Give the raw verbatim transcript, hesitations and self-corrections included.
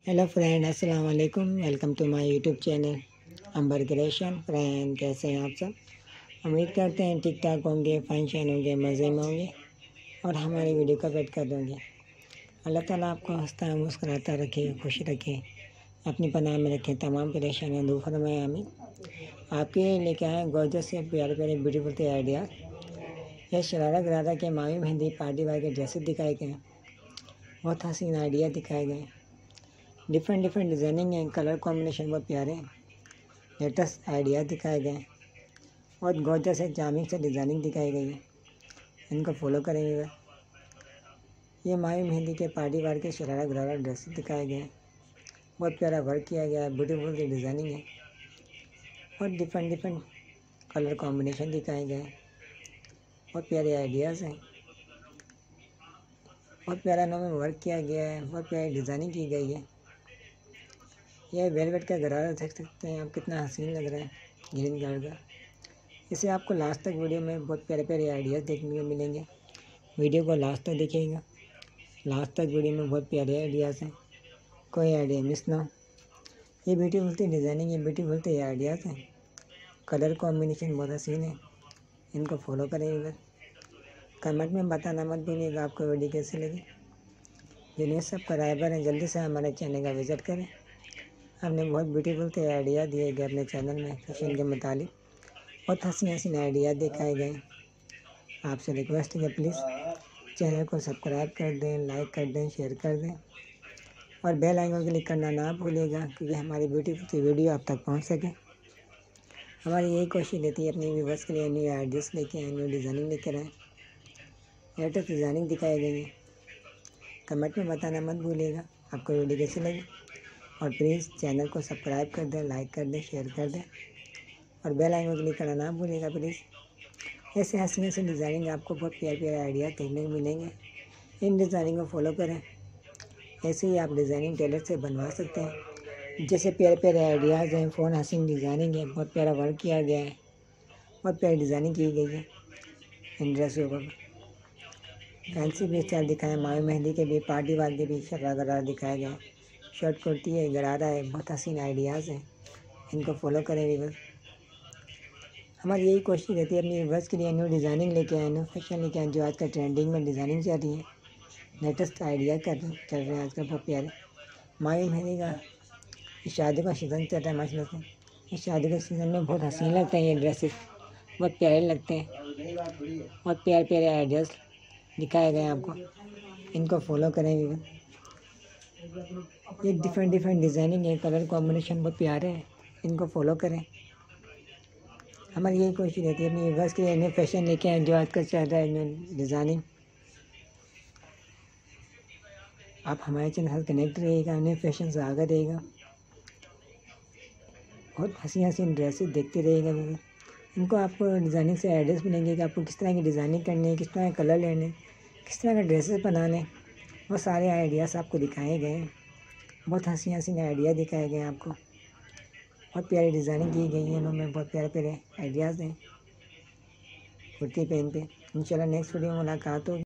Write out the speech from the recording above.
Hello friend, अस्सलाम वालेकुम। Welcome to my YouTube channel Ambar creation. Friend, कैसे हैं आप सब? उम्मीद करते हैं ठीक ठाक होंगे, फंक्शन होंगे, मज़े में होंगे और हमारी वीडियो का वेट कर दोगे। अल्लाह ताला आपको हंसता मुस्कुराता रखे, खुश रखे, अपनी पनाह में रखे, तमाम परेशानियाँ दूर फरमाए। आमीन। आपके लिए लेके आए गॉर्जस से प्यारे प्यारे ब्यूटीफुल से आइडिया। यह शरारा गरारा के मावी मेहंदी पार्टी वार के ड्रेसेस दिखाए गए, बहुत हसीन आइडिया दिखाए गए। डिफरेंट डिफरेंट डिज़ाइनिंग है, कलर कॉम्बिनेशन बहुत प्यारे हैं, लेटेस्ट आइडिया दिखाए गए, बहुत गॉर्जस है, चार्मिंग से डिज़ाइनिंग दिखाई गई है। इनको फॉलो करेंगे। ये मावी मेहंदी के पार्टी वार के शरारा गरारा ड्रेस दिखाए गए, बहुत प्यारा वर्क किया गया है, ब्यूटीफुल सी डिज़ाइनिंग है, बहुत डिफरेंट डिफरेंट कलर कॉम्बिनेशन दिखाए गए, बहुत प्यारे आइडियाज़ हैं, बहुत प्यारा नाम में वर्क किया गया है, बहुत प्यारी डिज़ाइनिंग की गई है। यह वेलवेट का गरारा देख सकते हैं आप, कितना हसीन लग रहा है, ग्रीन कलर का। इसे आपको लास्ट तक वीडियो में बहुत प्यारे प्यारे आइडियाज़ देखने को मिलेंगे। वीडियो को लास्ट तक देखिएगा, लास्ट तक वीडियो में बहुत प्यारे आइडियाज़ हैं, कोई आइडिया मिस ना हो। ये ब्यूटीफुल सी डिज़ाइनिंग है, ब्यूटीफुल से आइडियाज़ हैं, कलर कॉम्बिनेशन बहुत हसीन है। इनको फॉलो करेंगे। कमेंट में बताना मत भूलिएगा आपको वीडियो कैसी लगी। जिन्हें सब्सक्राइबर हैं जल्दी से हमारे चैनल का विज़िट करें। हमने बहुत ब्यूटीफुल से आइडिया दिए गए अपने चैनल में फैशन के मुतालिक, बहुत हसीन हसीन आइडिया दिखाए गए। आपसे रिक्वेस्ट है कि प्लीज़ चैनल को सब्सक्राइब कर दें, लाइक कर दें, शेयर कर दें और बेल आइकन क्लिक करना ना भूलिएगा, क्योंकि हमारी ब्यूटीफुल सी वीडियो आप तक पहुंच सके। हमारी यही कोशिश रहती है अपनी व्यूवर्स के लिए न्यू आइडियाज़ लेके आए, न्यू डिज़ाइनिंग लेकर आए, लेटेस्ट डिज़ाइनिंग दिखाई गई है। कमेंट में बताना मत भूलिएगा आपको वीडियो कैसी लगी और प्लीज़ चैनल को सब्सक्राइब कर दें, लाइक कर दें, शेयर कर दें और बेल आइकन क्लिक करना ना भूलिएगा प्लीज़। ऐसे हसीन से डिज़ाइनिंग आपको बहुत प्यारे प्यारे आइडिया देखने को मिलेंगे। इन डिज़ाइनिंग को फॉलो करें। ऐसे ही आप डिज़ाइनिंग टेलर से बनवा सकते हैं। जैसे प्यारे प्यारे आइडियाज़ हैं, फ़ोन हसीन डिज़ाइनिंग है, बहुत प्यारा वर्क किया गया है, बहुत प्यारी डिज़ाइनिंग की गई है। इन ड्रेसों को फैंसी भी स्टाइल दिखाए, मावी मेहंदी के भी, पार्टी वार के भी शरारा गरारा दिखाया गया है। शर्ट कुर्ती है, गरारा है, बहुत हसीन आइडियाज़ हैं। इनको फॉलो करें व्यूअर्स। हमारी यही कोशिश रहती है अपनी व्यूअर्स के लिए न्यू डिज़ाइनिंग लेके आए, न्यू फैशन लेके आए, जो आजकल ट्रेंडिंग में डिज़ाइनिंग चल रही है, लेटेस्ट आइडिया कर चल रहे हैं आजकल बहुत प्यारे। मावी मेहंदी का शादी का सीज़न चल रहा है माशाल्लाह से। इस शादी के सीज़न में बहुत हसीन लगते हैं ये ड्रेसेस, बहुत प्यारे लगते हैं, बहुत प्यारे प्यारे आइडियाज़ दिखाए गए हैं आपको। इनको फॉलो करें व्यूअर्स। ये डिफरेंट डिफरेंट डिज़ाइनिंग है, कलर कॉम्बिनेशन बहुत प्यारे हैं, इनको फॉलो करें। हमारी यही कोशिश रहती है अपनी व्यूअर्स के लिए न्यू फैशन लेके आए, जो आजकल चल रहा है न्यू डिज़ाइनिंग। आप हमारे चैनल से कनेक्ट रहिएगा, न्यू फैशन से आगे रहेगा, बहुत हसीन हसीन ड्रेसेस देखते रहिएगा व्यूअर्स। इनको आपको डिज़ाइनिंग से आइडियाज़ मिलेंगे कि आपको किस तरह की डिज़ाइनिंग करनी है, किस तरह के कलर लेने, किस तरह के ड्रेसेस बनाने, वो सारे आइडियाज़ आपको दिखाए गए हैं। बहुत हसीन हसीन आइडिया दिखाए गए हैं आपको, बहुत प्यारी डिज़ाइनिंग की गई है इनमें, बहुत प्यारे प्यारे आइडियाज़ हैं कुर्ती पहन पे। इंशाल्लाह नेक्स्ट वीडियो में मुलाकात होगी।